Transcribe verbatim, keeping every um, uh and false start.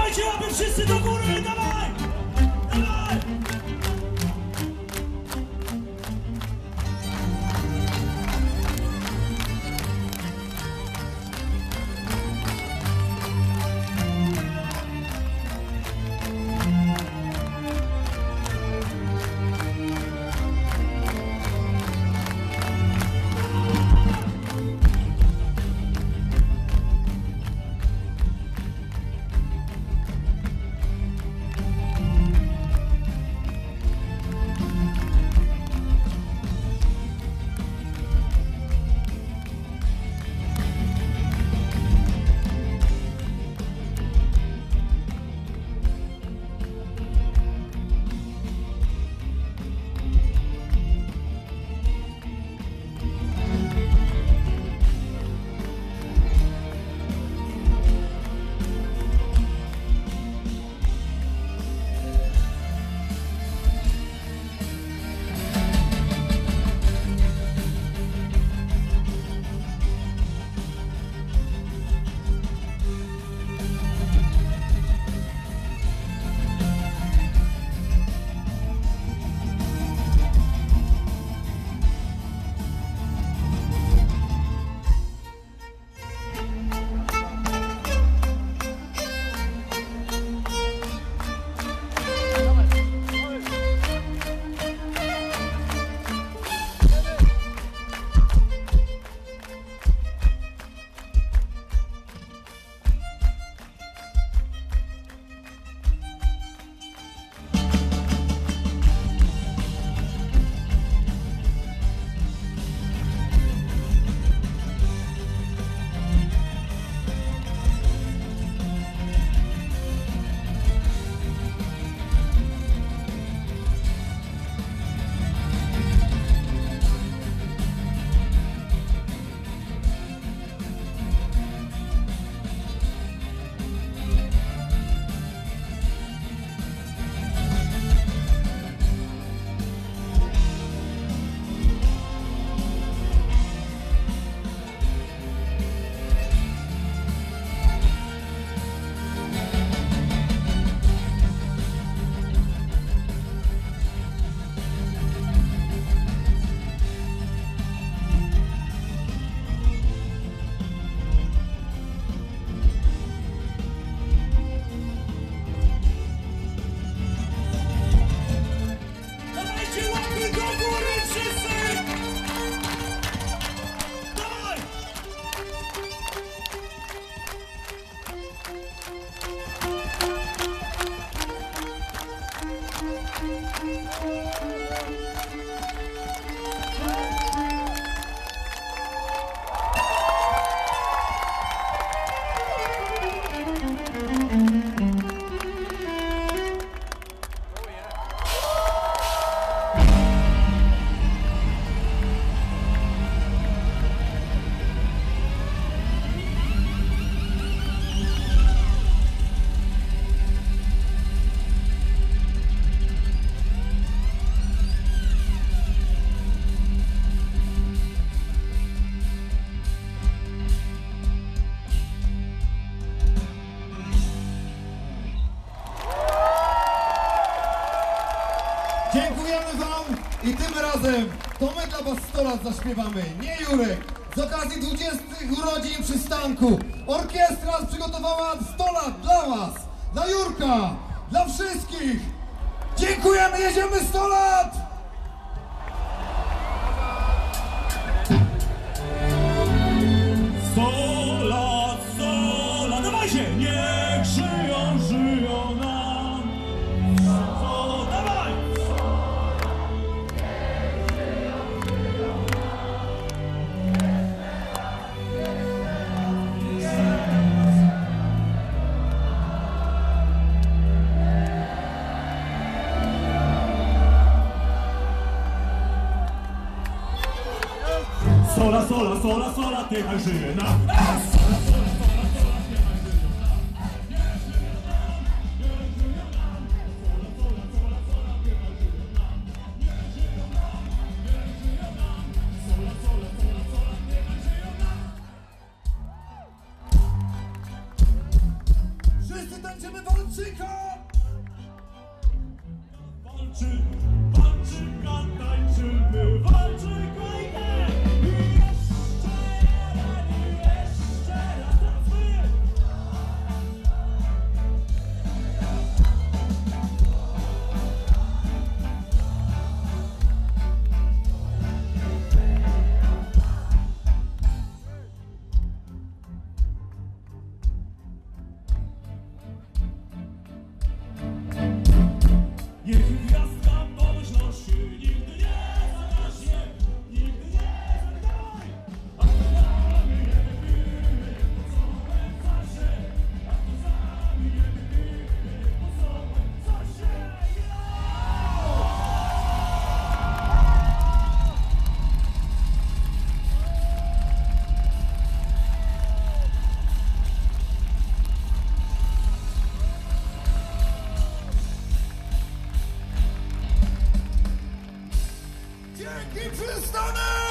Dawajcie łapy wszyscy do góry, dawaj! Dawaj! Dziękujemy wam i tym razem to my dla was sto lat zaśpiewamy, nie Jurek. Z okazji dwudziestych urodzin przystanku orkiestra przygotowała sto lat dla was, dla Jurka, dla wszystkich. Dziękujemy, jedziemy sto lat! sto lat, sto lat, dawajcie! Niech żyją, żyją nam! O, dawaj! Sola, sola, sola, sola, niechaj żyje nam! Wszyscy tańczymy wolno! Wielki przystanek!